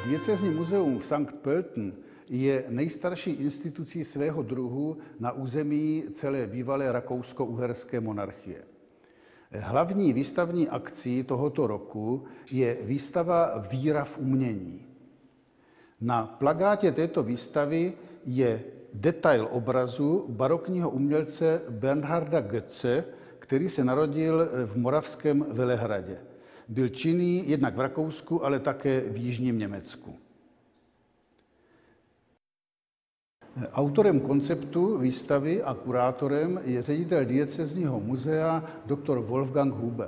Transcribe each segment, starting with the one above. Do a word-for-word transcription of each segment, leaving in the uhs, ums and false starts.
Diecézní muzeum v Sankt Pölten je nejstarší institucí svého druhu na území celé bývalé rakousko-uherské monarchie. Hlavní výstavní akcí tohoto roku je výstava Víra v umění. Na plakátě této výstavy je detail obrazu barokního umělce Bernharda Goetze, který se narodil v moravském Velehradě. Byl činný jednak v Rakousku, ale také v jižním Německu. Autorem konceptu výstavy a kurátorem je ředitel diecézního muzea doktor Wolfgang Huber.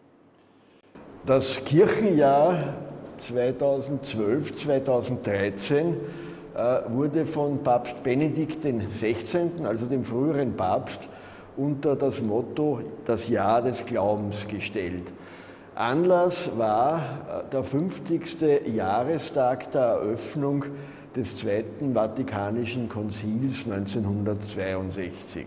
Das Kirchenjahr zweitausendzwölf zweitausenddreizehn wurde von Papst Benedikt den Sechzehnten, also dem früheren Papst, unter das Motto Das Jahr des Glaubens gestellt. Anlass war der fünfzigste Jahrestag der Eröffnung des Zweiten Vatikanischen Konzils neunzehnhundertzweiundsechzig.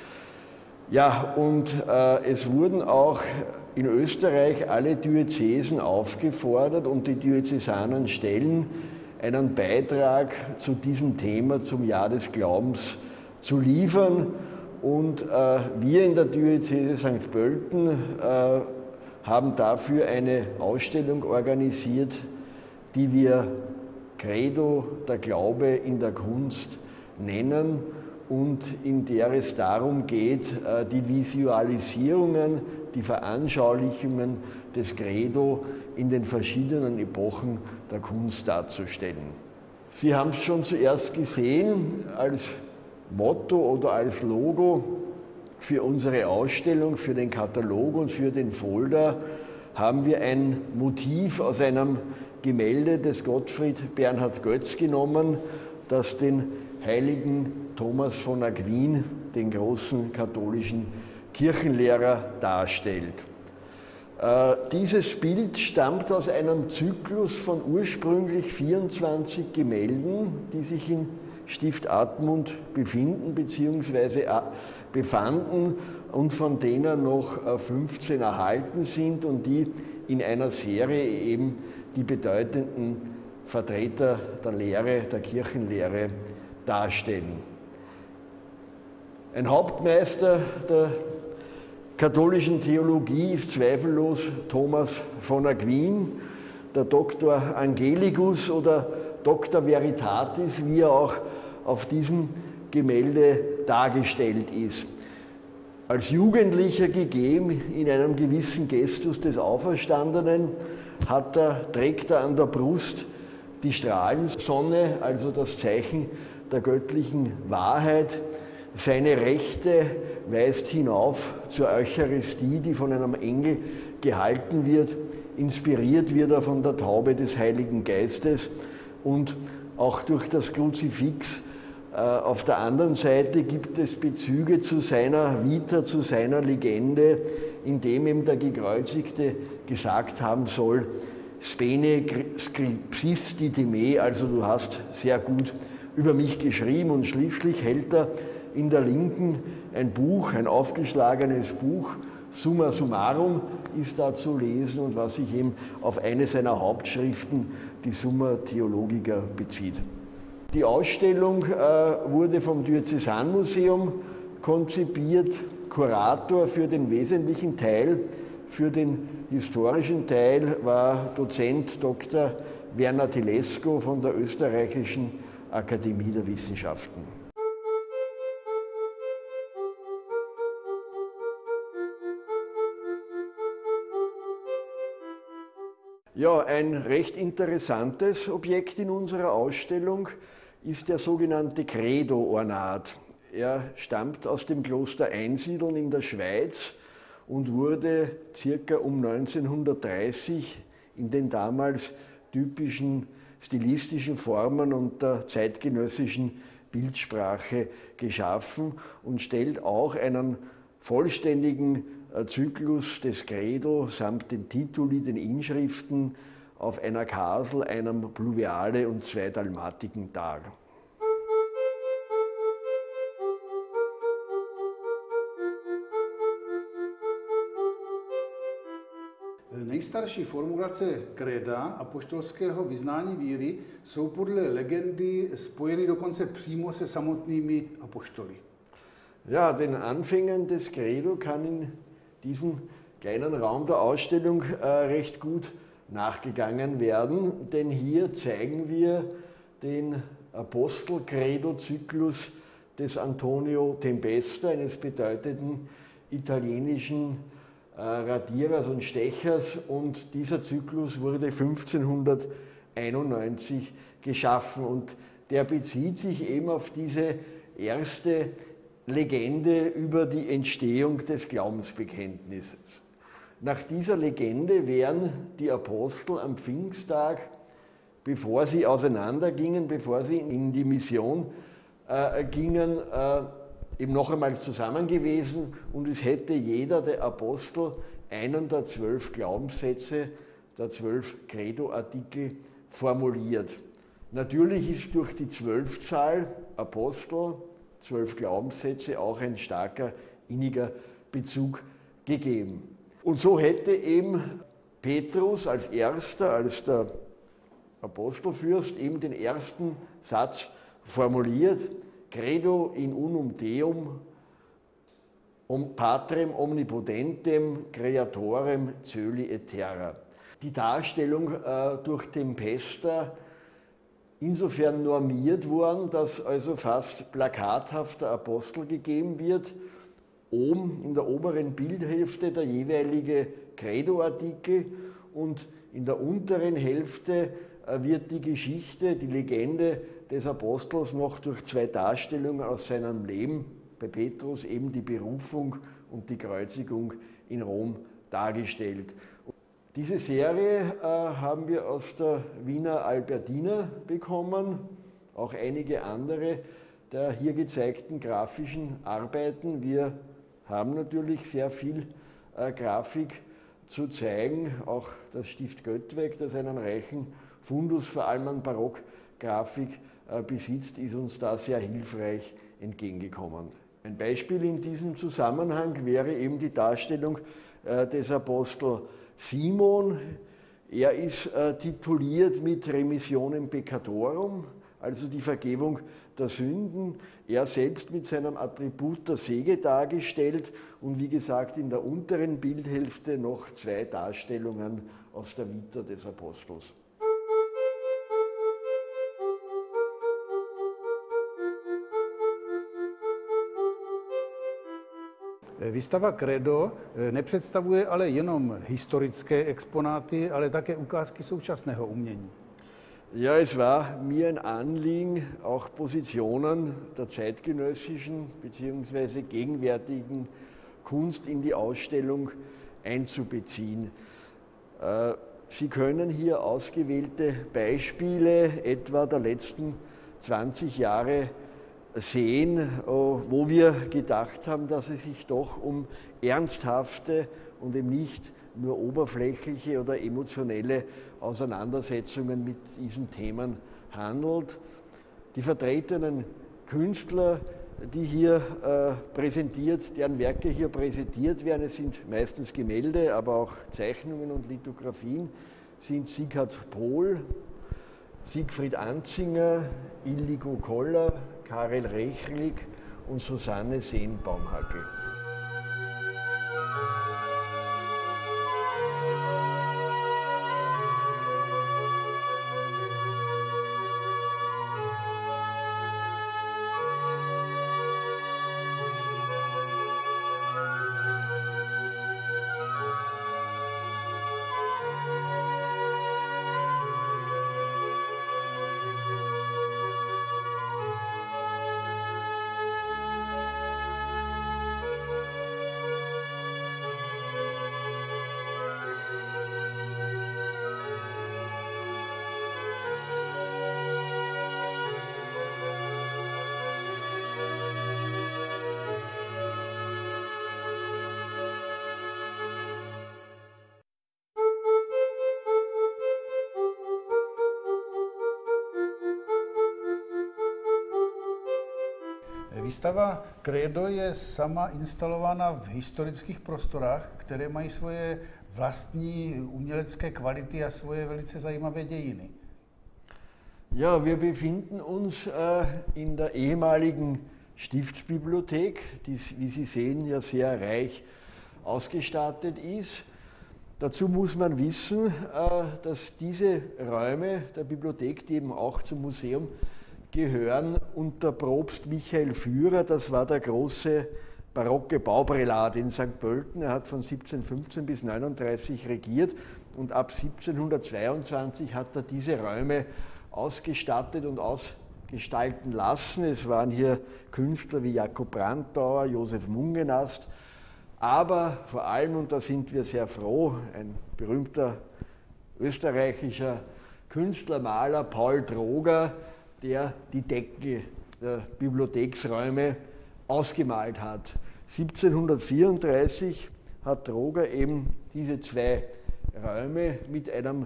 Ja, und äh, es wurden auch in Österreich alle Diözesen aufgefordert und die diözesanen Stellen einen Beitrag zu diesem Thema, zum Jahr des Glaubens, zu liefern. Und äh, wir in der Diözese Sankt Pölten äh, haben dafür eine Ausstellung organisiert, die wir Credo, der Glaube in der Kunst nennen und in der es darum geht, die Visualisierungen, die Veranschaulichungen des Credo in den verschiedenen Epochen der Kunst darzustellen. Sie haben es schon zuerst gesehen, als Motto oder als Logo für unsere Ausstellung, für den Katalog und für den Folder haben wir ein Motiv aus einem Gemälde des Gottfried Bernhard Götz genommen, das den heiligen Thomas von Aquin, den großen katholischen Kirchenlehrer, darstellt. Äh, dieses Bild stammt aus einem Zyklus von ursprünglich vierundzwanzig Gemälden, die sich in Stift Admont befinden bzw. befanden und von denen noch fünfzehn erhalten sind und die in einer Serie eben die bedeutenden Vertreter der Lehre, der Kirchenlehre darstellen. Ein Hauptmeister der katholischen Theologie ist zweifellos Thomas von Aquin, der Doktor Angelicus oder Doktor Veritatis, wie er auch auf diesem Gemälde dargestellt ist. Als Jugendlicher gegeben in einem gewissen Gestus des Auferstandenen hat er, trägt er an der Brust die Strahlensonne, also das Zeichen der göttlichen Wahrheit. Seine Rechte weist hinauf zur Eucharistie, die von einem Engel gehalten wird. Inspiriert wird er von der Taube des Heiligen Geistes und auch durch das Kruzifix. Auf der anderen Seite gibt es Bezüge zu seiner Vita, zu seiner Legende, in dem ihm der Gekreuzigte gesagt haben soll, Spene scripsisti me, also du hast sehr gut über mich geschrieben, und schließlich hält er in der Linken ein Buch, ein aufgeschlagenes Buch, Summa Summarum ist da zu lesen und was sich eben auf eine seiner Hauptschriften, die Summa Theologica, bezieht. Die Ausstellung äh, wurde vom Diözesanmuseum konzipiert. Kurator für den wesentlichen Teil, für den historischen Teil war Dozent Doktor Werner Telesko von der Österreichischen Akademie der Wissenschaften. Ja, ein recht interessantes Objekt in unserer Ausstellung ist der sogenannte Credo-Ornat. Er stammt aus dem Kloster Einsiedeln in der Schweiz und wurde circa um neunzehnhundertdreißig in den damals typischen stilistischen Formen und der zeitgenössischen Bildsprache geschaffen und stellt auch einen vollständigen Zyklus des Credo samt den Tituli, den Inschriften auf einer Kasel, einem Pluviale und zwei Dalmatiken dar. Nejstarší formulace kréda apoštolského vyznání víry jsou podle legendy spojeny dokonce přímo se samotnými apoštoly. Ja, den Anfängen des Credo kann in diesem kleinen Raum der Ausstellung äh, recht gut nachgegangen werden, denn hier zeigen wir den Apostel-Credo-Zyklus des Antonio Tempesta, eines bedeutenden italienischen äh, Radierers und Stechers, und dieser Zyklus wurde fünfzehnhunderteinundneunzig geschaffen und der bezieht sich eben auf diese erste Legende über die Entstehung des Glaubensbekenntnisses. Nach dieser Legende wären die Apostel am Pfingsttag, bevor sie auseinandergingen, bevor sie in die Mission äh, gingen, äh, eben noch einmal zusammen gewesen, und es hätte jeder der Apostel einen der zwölf Glaubenssätze, der zwölf Credo-Artikel formuliert. Natürlich ist durch die Zwölfzahl Apostel, zwölf Glaubenssätze, auch ein starker inniger Bezug gegeben. Und so hätte eben Petrus als erster, als der Apostelfürst, eben den ersten Satz formuliert: Credo in unum Deum, um Patrem omnipotentem, Creatorem coeli et terra. Die Darstellung äh, durch Tempesta insofern normiert worden, dass also fast plakathaft der Apostel gegeben wird. Oben in der oberen Bildhälfte der jeweilige Credo-Artikel und in der unteren Hälfte wird die Geschichte, die Legende des Apostels noch durch zwei Darstellungen aus seinem Leben, bei Petrus eben die Berufung und die Kreuzigung in Rom, dargestellt. Diese Serie äh, haben wir aus der Wiener Albertina bekommen, auch einige andere der hier gezeigten grafischen Arbeiten. Wir haben natürlich sehr viel äh, Grafik zu zeigen, auch das Stift Göttweg, das einen reichen Fundus vor allem an Barockgrafik äh, besitzt, ist uns da sehr hilfreich entgegengekommen. Ein Beispiel in diesem Zusammenhang wäre eben die Darstellung äh, des Apostel Simon. Er ist äh, tituliert mit Remissionem Peccatorum, also die Vergebung der Sünden. Er selbst mit seinem Attribut der Säge dargestellt und wie gesagt in der unteren Bildhälfte noch zwei Darstellungen aus der Vita des Apostels. Výstava Credo nepředstavuje ale jenom historické exponáty, ale také ukázky současného umění. Ja, es war mir ein Anliegen, auch Positionen der zeitgenössischen bzw. gegenwärtigen Kunst in die Ausstellung einzubeziehen. Sie können hier ausgewählte Beispiele etwa der letzten zwanzig Jahre sehen, wo wir gedacht haben, dass es sich doch um ernsthafte und eben nicht nur oberflächliche oder emotionelle Auseinandersetzungen mit diesen Themen handelt. Die vertretenen Künstler, die hier äh, präsentiert, deren Werke hier präsentiert werden, es sind meistens Gemälde, aber auch Zeichnungen und Lithografien, sind Sieghard Pohl, Siegfried Anzinger, Ildiko Koller, Karel Rechlik und Susanne Sehn-Baumhackel. Výstava Credo je sama instalována v historických prostorách, které mají svoje vlastní umělecké kvality a svoje velice zajímavé dějiny. Ja, wir befinden uns äh, in der ehemaligen Stiftsbibliothek, die, wie Sie sehen, ja sehr reich ausgestattet ist. Dazu muss man wissen, dass diese Räume der Bibliothek, die eben auch zum Museum gehören, unter Propst Michael Führer, das war der große barocke Bauprälat in Sankt Pölten. Er hat von siebzehnhundertfünfzehn bis neununddreißig regiert und ab siebzehnhundertzweiundzwanzig hat er diese Räume ausgestattet und ausgestalten lassen. Es waren hier Künstler wie Jakob Brandauer, Josef Mungenast, aber vor allem, und da sind wir sehr froh, ein berühmter österreichischer Künstler, Maler, Paul Droger, der die Decke der Bibliotheksräume ausgemalt hat. siebzehnhundertvierunddreißig hat Droger eben diese zwei Räume mit einem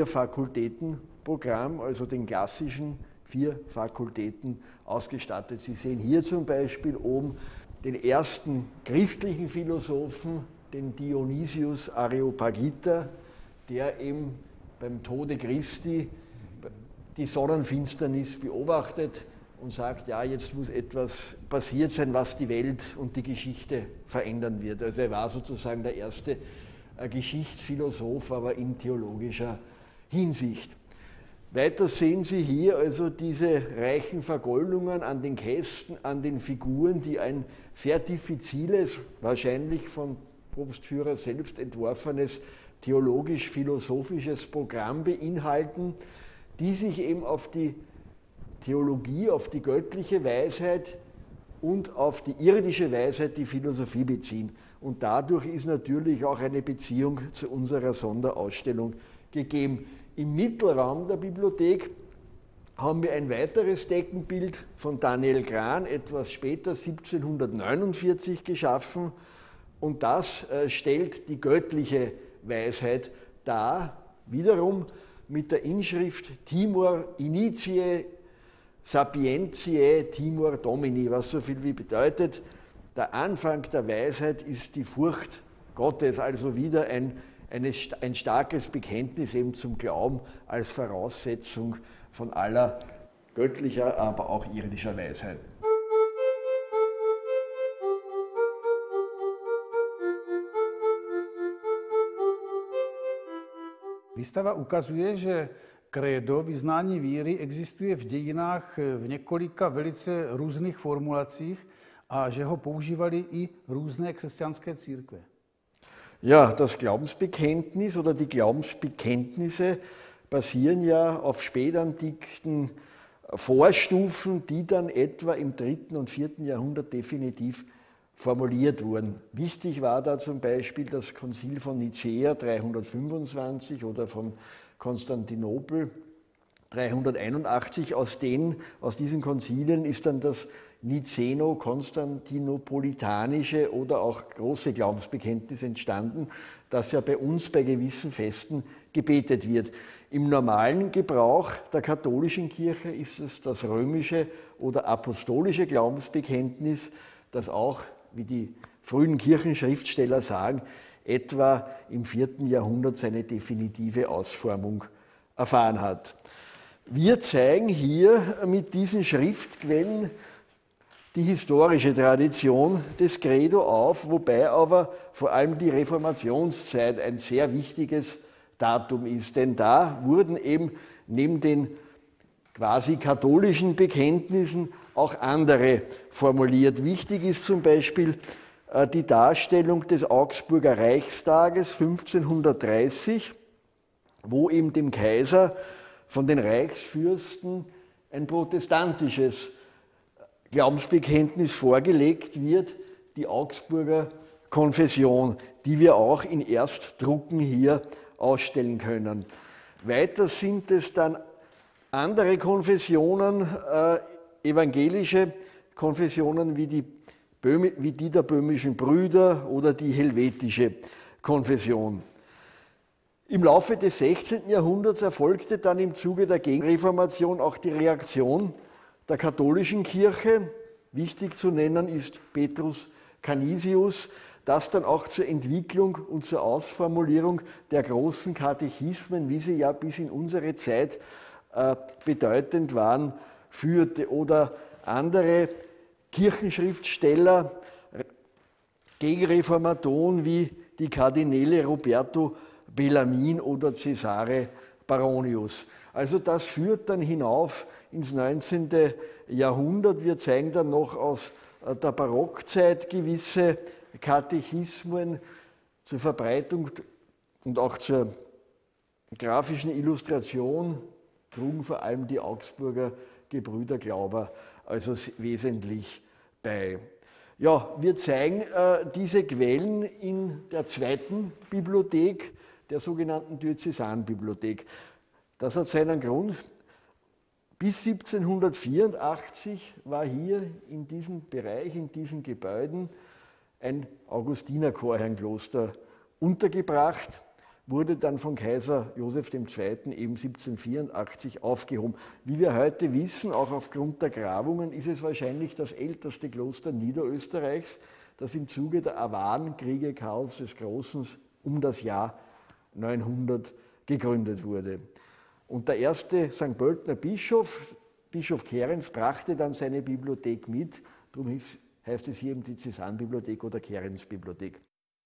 Vier-Fakultäten-Programm, also den klassischen vier Fakultäten, ausgestattet. Sie sehen hier zum Beispiel oben den ersten christlichen Philosophen, den Dionysius Areopagita, der eben beim Tode Christi die Sonnenfinsternis beobachtet und sagt, ja, jetzt muss etwas passiert sein, was die Welt und die Geschichte verändern wird. Also er war sozusagen der erste Geschichtsphilosoph, aber in theologischer Hinsicht. Weiter sehen Sie hier also diese reichen Vergoldungen an den Kästen, an den Figuren, die ein sehr diffiziles, wahrscheinlich von Propst Führer selbst entworfenes theologisch-philosophisches Programm beinhalten, die sich eben auf die Theologie, auf die göttliche Weisheit und auf die irdische Weisheit, die Philosophie beziehen. Und dadurch ist natürlich auch eine Beziehung zu unserer Sonderausstellung gegeben. Im Mittelraum der Bibliothek haben wir ein weiteres Deckenbild von Daniel Gran, etwas später, siebzehnhundertneunundvierzig, geschaffen. Und das äh, stellt die göttliche Weisheit dar, wiederum mit der Inschrift Timor Initiae Sapientiae Timor Domini, was so viel wie bedeutet, der Anfang der Weisheit ist die Furcht Gottes, also wieder ein, eine, ein starkes Bekenntnis eben zum Glauben als Voraussetzung von aller göttlicher, aber auch irdischer Weisheit. Výstava ukazuje, že krédo, vyznání víry, existuje v dějinách v několika velice různých formulacích a že ho používali i různé křesťanské církve. Ja, das Glaubensbekenntnis oder die Glaubensbekenntnisse basieren ja auf spätantiken Vorstufen, die dann etwa im dritten und vierten Jahrhundert definitiv formuliert wurden. Wichtig war da zum Beispiel das Konzil von Nicäa dreihundertfünfundzwanzig oder von Konstantinopel dreihunderteinundachtzig. Aus, den, aus diesen Konzilien ist dann das Nicäno-Konstantinopolitanische oder auch große Glaubensbekenntnis entstanden, das ja bei uns bei gewissen Festen gebetet wird. Im normalen Gebrauch der katholischen Kirche ist es das römische oder apostolische Glaubensbekenntnis, das auch, wie die frühen Kirchenschriftsteller sagen, etwa im vierten Jahrhundert seine definitive Ausformung erfahren hat. Wir zeigen hier mit diesen Schriftquellen die historische Tradition des Credo auf, wobei aber vor allem die Reformationszeit ein sehr wichtiges Datum ist, denn da wurden eben neben den quasi katholischen Bekenntnissen auch andere formuliert. Wichtig ist zum Beispiel die Darstellung des Augsburger Reichstages fünfzehnhundertdreißig, wo eben dem Kaiser von den Reichsfürsten ein protestantisches Glaubensbekenntnis vorgelegt wird, die Augsburger Konfession, die wir auch in Erstdrucken hier ausstellen können. Weiter sind es dann andere Konfessionen, äh, evangelische Konfessionen wie die, Böhmi, wie die der böhmischen Brüder oder die helvetische Konfession. Im Laufe des sechzehnten Jahrhunderts erfolgte dann im Zuge der Gegenreformation auch die Reaktion der katholischen Kirche. Wichtig zu nennen ist Petrus Canisius, das dann auch zur Entwicklung und zur Ausformulierung der großen Katechismen, wie sie ja bis in unsere Zeit äh, bedeutend waren, führte. Oder andere Kirchenschriftsteller, Gegenreformatoren wie die Kardinäle Roberto Bellarmin oder Cesare Baronius. Also das führt dann hinauf ins neunzehnte Jahrhundert. Wir zeigen dann noch aus der Barockzeit gewisse Katechismen zur Verbreitung und auch zur grafischen Illustration, trugen vor allem die Augsburger Gebrüderglauber also wesentlich bei. Ja, wir zeigen äh, diese Quellen in der zweiten Bibliothek, der sogenannten Diözesanbibliothek. Das hat seinen Grund. Bis siebzehnhundertvierundachtzig war hier in diesem Bereich, in diesen Gebäuden, ein Augustinerchorherrnkloster untergebracht, wurde dann von Kaiser Joseph der Zweite. eben siebzehnhundertvierundachtzig aufgehoben. Wie wir heute wissen, auch aufgrund der Grabungen, ist es wahrscheinlich das älteste Kloster Niederösterreichs, das im Zuge der Awarenkriege Karls des Großen um das Jahr neunhundert gegründet wurde. Und der erste Sankt Pöltener Bischof, Bischof Kerens, brachte dann seine Bibliothek mit, darum heißt es hier eben Diözesanbibliothek oder Kerensbibliothek.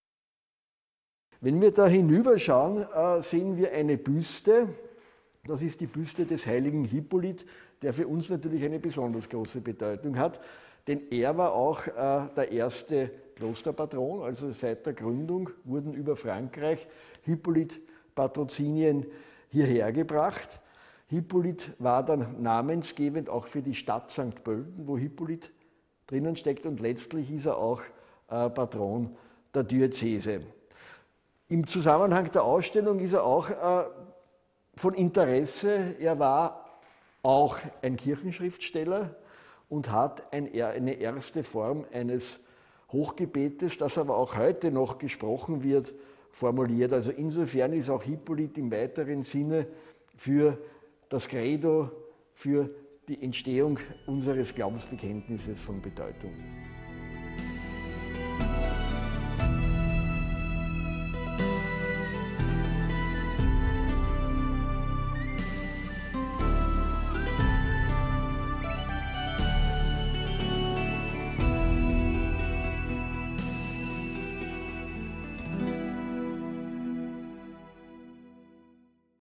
Wenn wir da hinüberschauen, sehen wir eine Büste. Das ist die Büste des heiligen Hippolyt, der für uns natürlich eine besonders große Bedeutung hat, denn er war auch der erste Klosterpatron, also seit der Gründung wurden über Frankreich Hippolyt-Patrozinien hierher gebracht. Hippolyt war dann namensgebend auch für die Stadt Sankt Pölten, wo Hippolyt drinnen steckt, und letztlich ist er auch Patron der Diözese. Im Zusammenhang der Ausstellung ist er auch äh, von Interesse. Er war auch ein Kirchenschriftsteller und hat ein, eine erste Form eines Hochgebetes, das aber auch heute noch gesprochen wird, formuliert. Also insofern ist auch Hippolyt im weiteren Sinne für das Credo, für die Entstehung unseres Glaubensbekenntnisses von Bedeutung.